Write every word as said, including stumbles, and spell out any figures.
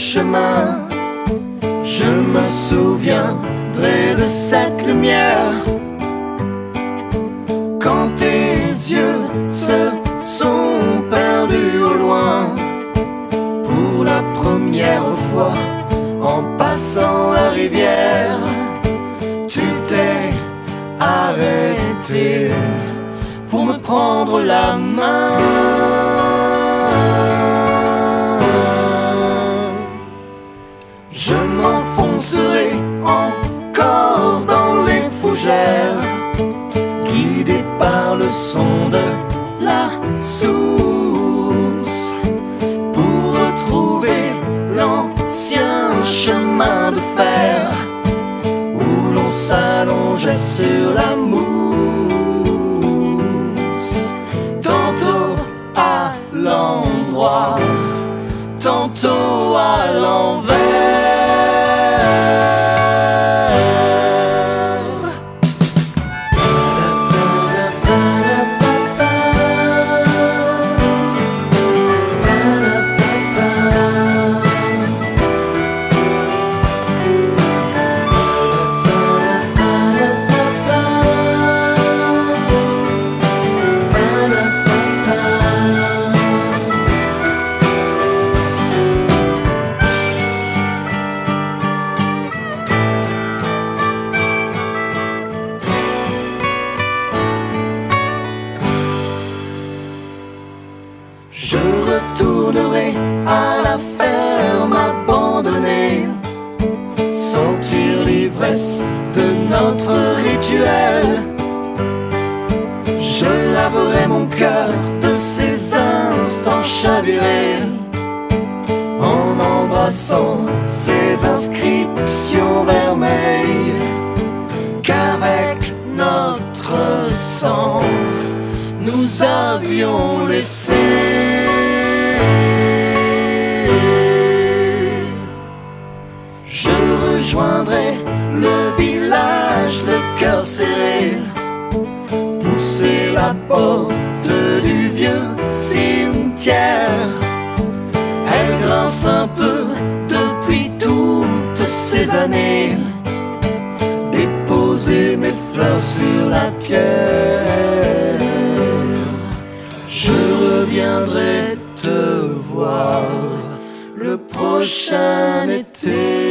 chemin. Je me souviendrai de cette lumière quand tes yeux se sont perdus au loin. Pour la première fois, en passant la rivière, tu t'es arrêté pour me prendre la main. Je m'enfoncerai encore dans les fougères, guidé par le son de la source, pour retrouver l'ancien chemin de fer où l'on s'allongeait sur la mousse, tantôt à l'endroit, tantôt à l'envers. Je retournerai à la ferme abandonnée, sentir l'ivresse de notre rituel. Je laverai mon cœur de ces instants chavirés, en embrassant ces inscriptions vermeilles qu'avec notre sang nous avions laissé. Je rejoindrai le village, le cœur serré, pousser la porte du vieux cimetière. Elle grince un peu depuis toutes ces années, déposer mes fleurs sur la pierre. Je reviendrai te voir le prochain été.